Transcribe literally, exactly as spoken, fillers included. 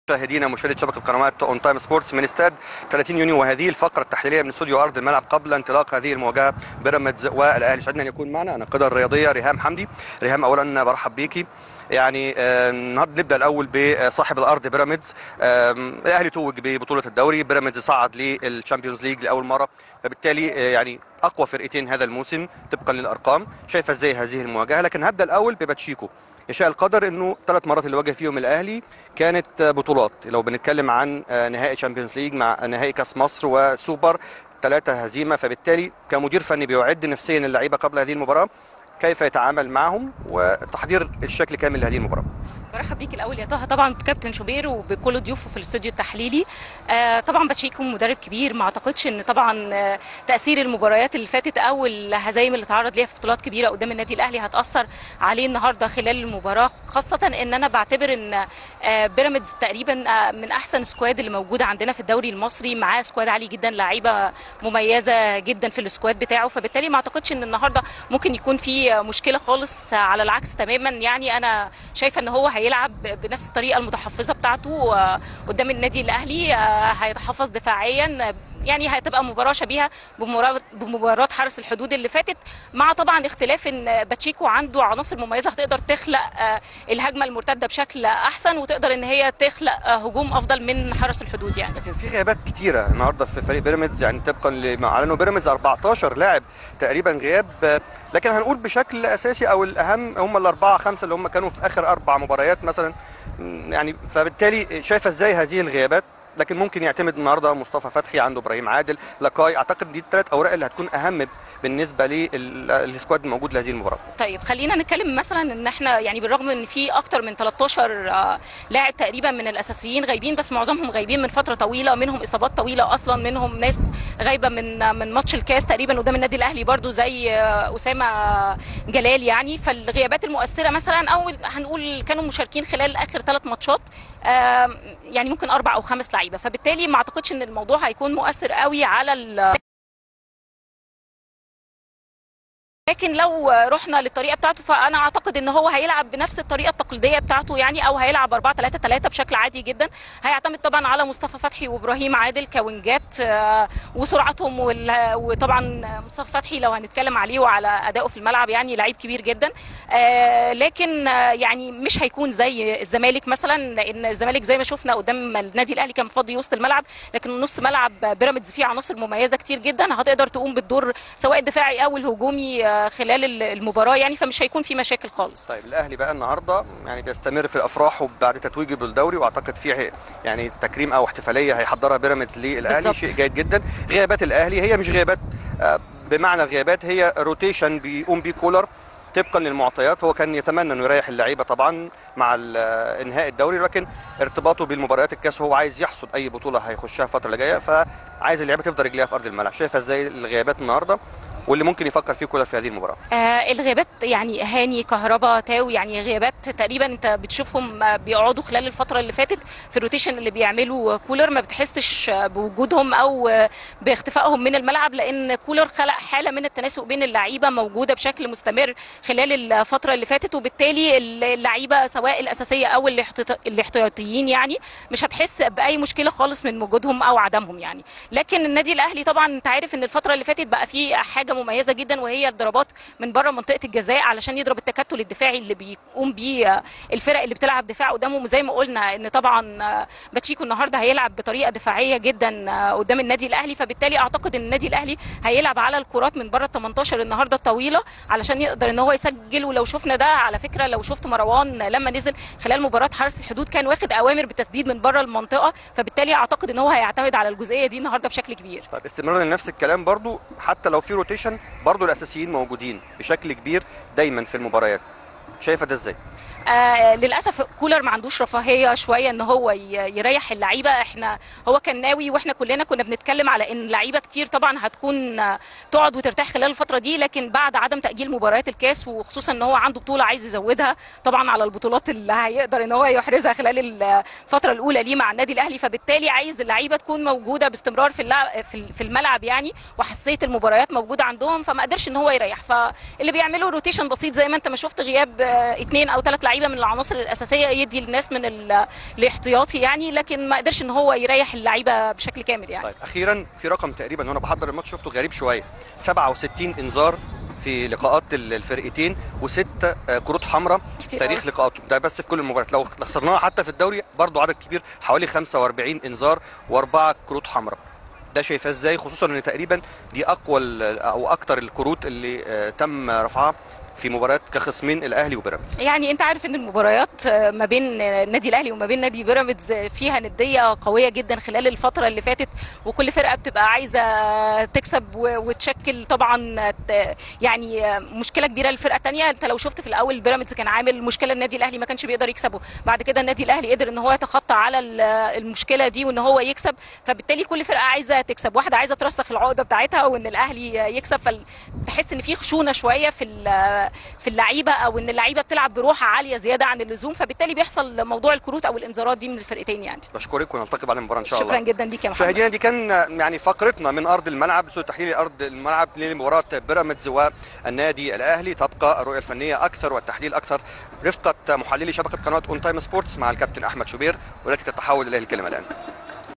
مشاهدينا مشاهدي شبكه قنوات اون تايم سبورتس من استاد ثلاثين يونيو، وهذه الفقره التحليليه من استوديو ارض الملعب قبل انطلاق هذه المواجهه بيراميدز والاهلي. سعدنا ان يكون معنا الناقده الرياضيه ريهام حمدي. ريهام، اولا برحب بيكي. يعني النهارده نبدا الاول بصاحب الارض بيراميدز. الاهلي توج ببطوله الدوري، بيراميدز صعد للشامبيونز ليج لاول مره، فبالتالي يعني اقوى فرقتين هذا الموسم طبقا للارقام. شايفه ازاي هذه المواجهه؟ لكن هبدا الاول بباتشيكو. يشاء القدر انه ثلاث مرات اللي واجه فيهم الاهلي كانت بطولات. لو بنتكلم عن نهائي تشامبيونز ليج مع نهائي كاس مصر وسوبر، ثلاثه هزيمه. فبالتالي كمدير فني بيعد نفسيا اللعيبه قبل هذه المباراه كيف يتعامل معهم وتحضير الشكل كامل لهذه المباراه. برحب بيك الاول يا طه، طبعا بكابتن شوبير وبكل ضيوفه في الاستوديو التحليلي. آه طبعا باتشيكو مدرب كبير، ما اعتقدش ان طبعا آه تاثير المباريات اللي فاتت او الهزايم اللي تعرض ليها في بطولات كبيره قدام النادي الاهلي هتاثر عليه النهارده خلال المباراه، خاصه ان انا بعتبر ان آه بيراميدز تقريبا آه من احسن سكواد اللي موجوده عندنا في الدوري المصري، معاه سكواد عالي جدا، لعيبه مميزه جدا في السكواد بتاعه، فبالتالي ما اعتقدش ان النهارده ممكن يكون في مشكله خالص. على العكس تماما، يعني انا شايفه ان هو هيلعب بنفس الطريقه المتحفظه بتاعته قدام النادي الاهلي، هيتحفظ دفاعيا، يعني هتبقى مباراه شبيهه بمباراه حرس الحدود اللي فاتت، مع طبعا اختلاف ان باتشيكو عنده عناصر مميزه هتقدر تخلق الهجمه المرتده بشكل احسن، وتقدر ان هي تخلق هجوم افضل من حرس الحدود. يعني لكن في غيابات كتيره النهارده في فريق بيراميدز، يعني طبقا لما اعلنوا بيراميدز أربعتاشر لاعب تقريبا غياب، لكن هنقول بشكل اساسي او الاهم هم الاربعه خمسه اللي هم كانوا في اخر اربع مباريات مثلا. يعني فبالتالي شايفه ازاي هذه الغيابات؟ لكن ممكن يعتمد النهارده مصطفى فتحي، عنده ابراهيم عادل، لاكاي. اعتقد دي الثلاث اوراق اللي هتكون اهم بالنسبه للسكواد الموجود لهذه المباراه. طيب خلينا نتكلم مثلا ان احنا يعني بالرغم ان في اكتر من تلتاشر لاعب تقريبا من الاساسيين غايبين، بس معظمهم غايبين من فتره طويله، منهم اصابات طويله اصلا، منهم ناس غايبه من من ماتش الكاس تقريبا قدام النادي الاهلي برضو زي اسامه جلال. يعني فالغيابات المؤثره مثلا، او هنقول كانوا مشاركين خلال اخر ثلاث ماتشات، يعني ممكن اربع او خمس لعيبه، فبالتالي ما اعتقدش ان الموضوع هيكون مؤثر قوي على ال لكن لو رحنا للطريقه بتاعته فانا اعتقد ان هو هيلعب بنفس الطريقه التقليديه بتاعته، يعني او هيلعب أربعة ثلاثة ثلاثة بشكل عادي جدا. هيعتمد طبعا على مصطفى فتحي وابراهيم عادل كوينجات وسرعتهم، وطبعا مصطفى فتحي لو هنتكلم عليه وعلى ادائه في الملعب يعني لعيب كبير جدا، لكن يعني مش هيكون زي الزمالك مثلا، لان الزمالك زي ما شفنا قدام النادي الاهلي كان فاضي وسط الملعب، لكن نص ملعب بيراميدز فيه عناصر مميزه كتير جدا هتقدر تقوم بالدور سواء الدفاعي او الهجومي خلال المباراه، يعني فمش هيكون في مشاكل خالص. طيب الاهلي بقى النهارده يعني بيستمر في افراحه بعد تتويجه بالدوري، واعتقد في يعني تكريم او احتفاليه هيحضرها بيراميدز للاهلي، شيء جيد جدا. غيابات الاهلي هي مش غيابات بمعنى الغيابات، هي روتيشن بيقوم بيه كولر طبقا للمعطيات. هو كان يتمنى انه يريح اللعيبه طبعا مع انهاء الدوري، لكن ارتباطه بالمباريات الكاس هو عايز يحصد اي بطوله هيخشها الفتره اللي جايه، فعايز اللعيبه تفضل رجليها في ارض الملعب. شايفه ازاي الغيابات النهارده واللي ممكن يفكر فيه كولر في هذه المباراه؟ آه الغيابات يعني هاني، كهربا، تاو، يعني غيابات تقريبا انت بتشوفهم بيقعدوا خلال الفتره اللي فاتت في الروتيشن اللي بيعملوا كولر، ما بتحسش بوجودهم او باختفائهم من الملعب، لان كولر خلق حاله من التناسق بين اللعيبه موجوده بشكل مستمر خلال الفتره اللي فاتت، وبالتالي اللعيبه سواء الاساسيه او الاحتياطيين يعني مش هتحس باي مشكله خالص من وجودهم او عدمهم. يعني لكن النادي الاهلي طبعا انت عارف ان الفتره اللي فاتت بقى في حاجه مميزه جدا، وهي الضربات من بره منطقه الجزاء علشان يضرب التكتل الدفاعي اللي بيقوم بيه الفرق اللي بتلعب دفاع قدامهم. زي ما قلنا ان طبعا باتشيكو النهارده هيلعب بطريقه دفاعيه جدا قدام النادي الاهلي، فبالتالي اعتقد ان النادي الاهلي هيلعب على الكرات من بره ال تمنتاشر النهارده الطويله علشان يقدر ان هو يسجل. ولو شفنا ده على فكره، لو شفت مروان لما نزل خلال مباراه حرس الحدود كان واخد اوامر بالتسديد من بره المنطقه، فبالتالي اعتقد ان هو هيعتمد على الجزئيه دي النهارده بشكل كبير. طيب استمرارا لنفس الكلام برضو، حتى لو في روتيشن برضو الاساسيين موجودين بشكل كبير دايما في المباريات. شايفه ده ازاي؟ آه للاسف كولر ما عندوش رفاهيه شويه ان هو يريح اللعيبه. احنا هو كان ناوي، واحنا كلنا كنا بنتكلم على ان لعيبه كتير طبعا هتكون تقعد وترتاح خلال الفتره دي، لكن بعد عدم تاجيل مباريات الكاس، وخصوصا ان هو عنده بطوله عايز يزودها طبعا على البطولات اللي هيقدر ان هو يحرزها خلال الفتره الاولى ليه مع النادي الاهلي، فبالتالي عايز اللعيبه تكون موجوده باستمرار في في الملعب يعني، وحساسيه المباريات موجوده عندهم، فما قدرش ان هو يريح. فاللي بيعملوا روتيشن بسيط زي ما انت ما شفت، غياب اثنين او ثلاث لعيبه من العناصر الاساسيه، يدي الناس من الاحتياطي يعني، لكن ما قدرش ان هو يريح اللعيبه بشكل كامل يعني. طيب اخيرا في رقم تقريبا وانا بحضر الماتش شفته غريب شويه، سبعة وستين انذار في لقاءات الفرقتين وست كروت حمراء تاريخ لقاءاتهم، ده بس في كل المباريات. لو خسرناها حتى في الدوري برضو عدد كبير، حوالي خمسة وأربعين انذار واربعه كروت حمراء. ده شايفاه ازاي، خصوصا ان تقريبا دي اقوى او اكتر الكروت اللي تم رفعها في مباريات كخصمين الاهلي وبيراميدز؟ يعني انت عارف ان المباريات ما بين النادي الاهلي وما بين نادي بيراميدز فيها نديه قويه جدا خلال الفتره اللي فاتت، وكل فرقه بتبقى عايزه تكسب وتشكل طبعا يعني مشكله كبيره للفرقه الثانيه. انت لو شفت في الاول بيراميدز كان عامل مشكله، النادي الاهلي ما كانش بيقدر يكسبه، بعد كده النادي الاهلي قدر ان هو يتخطى على المشكله دي وان هو يكسب، فبالتالي كل فرقه عايزه تكسب، واحده عايزه ترسخ العقده بتاعتها وان الاهلي يكسب، فتحس ان في خشونه شويه في في اللعيبه، او ان اللعيبه بتلعب بروح عاليه زياده عن اللزوم، فبالتالي بيحصل موضوع الكروت او الانذارات دي من الفرقتين يعني. بشكرك ونلتقي بعد المباراه ان شاء الله. شكرا جدا ليك يا محمد. مشاهدينا دي كان يعني فقرتنا من ارض الملعب، استوديو تحليلي ارض الملعب لمباراه بيراميدز والنادي الاهلي. تبقى الرؤيه الفنيه اكثر والتحليل اكثر رفقه محللي شبكه قناه اون تايم سبورتس مع الكابتن احمد شوبير، والتي تتحول اليه الكلمه الان.